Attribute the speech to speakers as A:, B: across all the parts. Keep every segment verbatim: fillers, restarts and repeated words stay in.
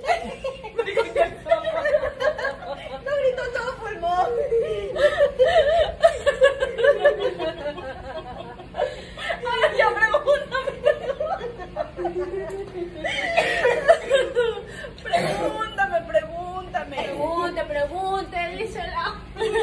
A: No gritó todo pulmón.
B: Ahora ya pregúntame. Pregúntame, pregúntame.
C: Pregunte, pregunte, dísela.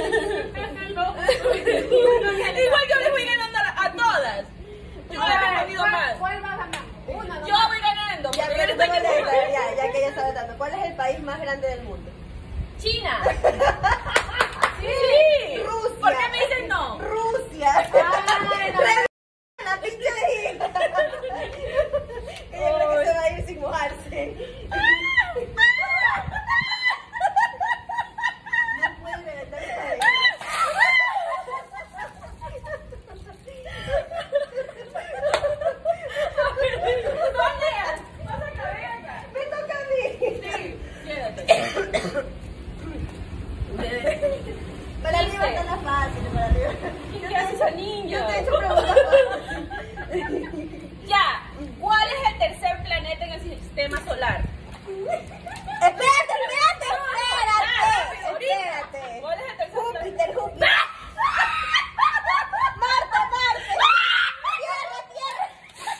B: Igual yo les voy ganando a, a todas. Yo he respondido más.
C: ¿Cuál va ganando? Una,
B: Yo voy ganando.
A: Ya,
B: Porque
A: pero
B: yo les
A: ¿cuál
B: estoy
A: es? ya, ya que ella está dando. ¿Cuál es el país más grande del mundo?
B: China.
C: Sí.
B: Sí.
A: Rusia.
B: ¿Por qué me dicen no?
A: Rusia.
C: Ay, no.
A: La pinche vejiga. Ella cree que se va a ir sin mojarse. No puede reventar el país. Me toca a mí.
B: Quédate.
A: Para arriba
B: Dice.
A: está la fácil, para arriba.
B: ¿Qué hace esa niña?
A: Yo te he hecho preguntas fáciles.
B: Ya. ¿Cuál es el tercer planeta en el sistema solar?
A: Espérate, espérate, espérate. Espérate.
B: ¿Cuál es el tercer planeta?
A: Júpiter, Júpiter. Marte, Marte. Tierra, Tierra.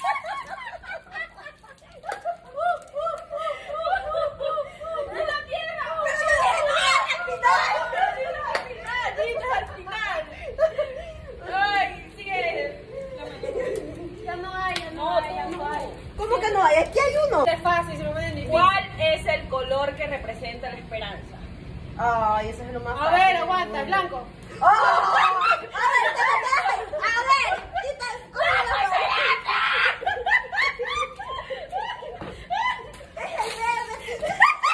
B: ¡La Tierra!
A: Pero yo dije Tierra al final.
B: Al final, dices al final. Ay, sigue.
C: Ya no hay, ya no
B: No,
C: hay, ya
B: tú
C: no hay.
A: ¿Cómo que no hay? Aquí hay uno.
C: Es fácil, si me ponen difícil.
B: ¿Cuál es el color que representa la esperanza?
A: Ay, eso es lo más
C: A
A: fácil.
C: ver, aguanta, blanco.
A: ¡Oh! A ver, te mataste. A ver, quita. ¿Cómo lo Es el verde.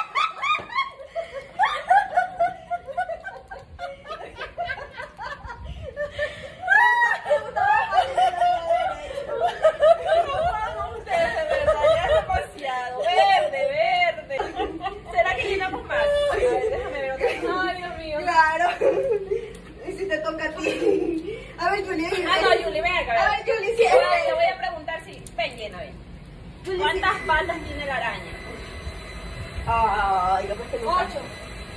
B: Ustedes, de verdad, ya es demasiado. Verde, verde. ¿Será que llenamos más? A ver, déjame ver otra vez.
C: Ay, Dios mío.
A: Claro. Y si te toca a ti. A ver, Julie.
B: Ah, no, Julie, ven acá.
A: A ver, Julie, sí.
B: Te voy a- te voy a preguntar si. Ven, llena, ven. ¿Cuántas patas tiene la araña?
A: Ay, capaz que nunca.
C: Ocho.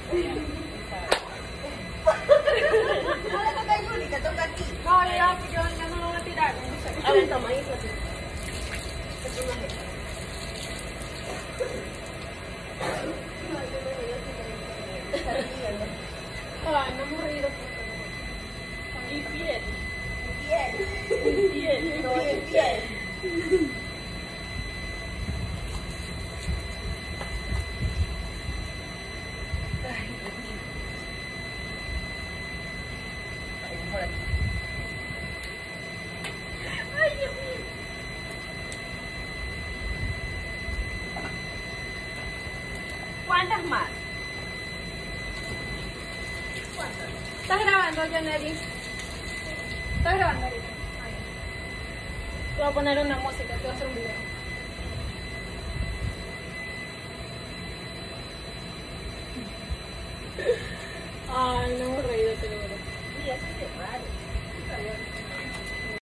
A: No le toca a Julie, te toca a ti.
C: No, ya, pues yo ya no lo voy a tirar. No sé.
A: A ver, toma, hizo así.
C: Ay, me he aburrido.
B: Y piel.
A: Piel.
B: Piel.
A: No, es piel.
B: Ay, por aquí. ¿Cuántas más?
C: ¿Estás grabando, Janely? ¿Estás grabando ahorita? Te voy a poner una música, te voy a hacer un video.